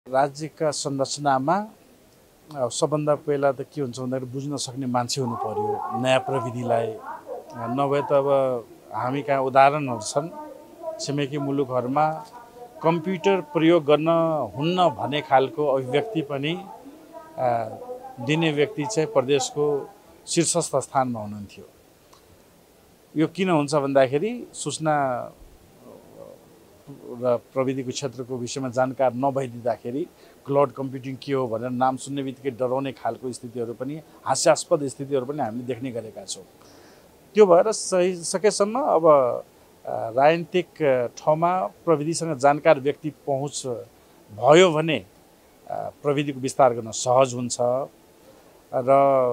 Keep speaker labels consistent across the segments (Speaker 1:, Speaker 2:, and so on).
Speaker 1: राज्यका संरचनामा सबभन्दा पहिला त के हुन्छ भन्दाखेरि बुझ्न सक्ने मान्छे हुनु पर्यो नयाँ प्रविधिलाई। नभए त अब हामी कहाँ उदाहरणहरू छन् छिमेकी मुलुकहरूमा कम्प्युटर प्रयोग गर्न हुन्न भन्ने खालको अभिव्यक्ति पनि दिने व्यक्ति चाहिँ प्रदेशको शीर्षस्थ स्थानमा हुनुहुन्थ्यो। यो किन हुन्छ भन्दाखेरि सूचना र प्रविधिको क्षेत्रको विषयमा जानकार नभइदिँदाखेरि क्लाउड कम्प्युटिङ के हो भनेर नाम सुन्ने बित्तिकै डराउने खालको स्थितिहरू पनि हास्यास्पद स्थितिहरू पनि हामीले देख्ने गरेका छौँ। त्यो भएर सकेसम्म अब राजनीतिक ठाउँमा प्रविधिसँग जानकार व्यक्ति पहुँच भयो भने प्रविधिको विस्तार गर्न सहज हुन्छ र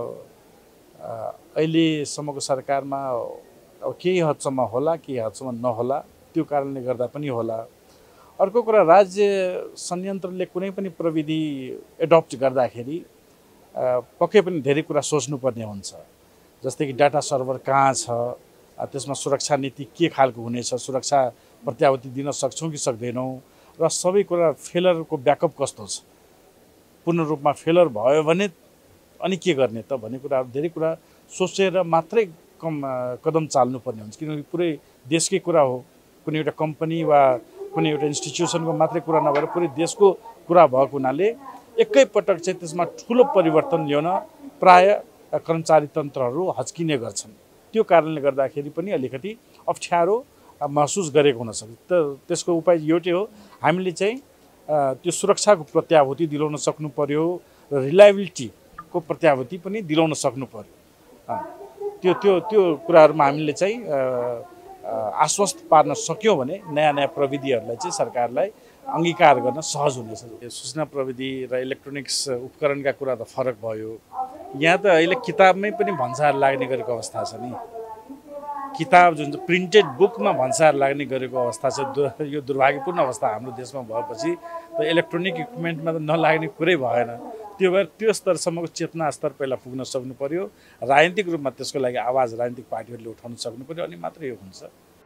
Speaker 1: अहिलेसम्मको सरकारमा अब केही हदसम्म होला केही हदसम्म नहोला, त्यो कारणले गर्दा पनि होला। अर्को कुरा, राज्य संयन्त्रले कुनै पनि प्रविधि एडप्ट गर्दाखेरि पक्कै पनि धेरै कुरा सोच्नुपर्ने हुन्छ। जस्तै कि डाटा सर्भर कहाँ छ, त्यसमा सुरक्षा नीति के खालको हुनेछ, सुरक्षा प्रत्याभूति दिन सक्छौँ कि सक्दैनौँ, र सबै कुरा फेलरको ब्याकअप कस्तो छ, पूर्ण रूपमा फेलर भयो भने अनि के गर्ने त भन्ने कुराहरू धेरै कुरा सोचेर मात्रै कदम चाल्नुपर्ने हुन्छ। किनकि पुरै देशकै कुरा हो, कुनै एउटा कम्पनी वा कुनै एउटा इन्स्टिट्युसनको मात्रै कुरा नभएर पुरै देशको कुरा भएको हुनाले एकैपटक चाहिँ त्यसमा ठुलो परिवर्तन ल्याउन प्राय कर्मचारी तन्त्रहरू हच्किने गर्छन्। त्यो कारणले गर्दाखेरि पनि अलिकति अप्ठ्यारो महसुस गरेको हुनसक्छ। त्यसको उपाय एउटै हो, हामीले चाहिँ त्यो सुरक्षाको प्रत्याभूति दिलाउन सक्नु पर्यो र रिलायबिलिटीको प्रत्याभूति पनि दिलाउन सक्नु पर्यो। त्यो त्यो त्यो कुराहरूमा हामीले चाहिँ आश्वस्त पार्न सक्यौँ भने नयाँ नयाँ प्रविधिहरूलाई चाहिँ सरकारलाई अङ्गीकार गर्न सहज हुनेछ। सूचना प्रविधि र इलेक्ट्रोनिक्स उपकरणका कुरा त फरक भयो। यहाँ त अहिले किताबमै पनि भन्सार लाग्ने गरेको अवस्था छ नि। किताब जुन चाहिँ प्रिन्टेड बुकमा भन्सार लाग्ने गरेको अवस्था छ। यो दुर्भाग्यपूर्ण अवस्था हाम्रो देशमा भएपछि त इलेक्ट्रोनिक इक्विपमेन्टमा त नलाग्ने कुरै भएन। त्यो भएर त्यो स्तरसम्मको चेतना स्तर पहिला पुग्न सक्नु पर्यो। राजनीतिक रूपमा त्यसको लागि आवाज राजनीतिक पार्टीहरूले उठाउन सक्नु पर्यो, अनि मात्रै यो हुन्छ।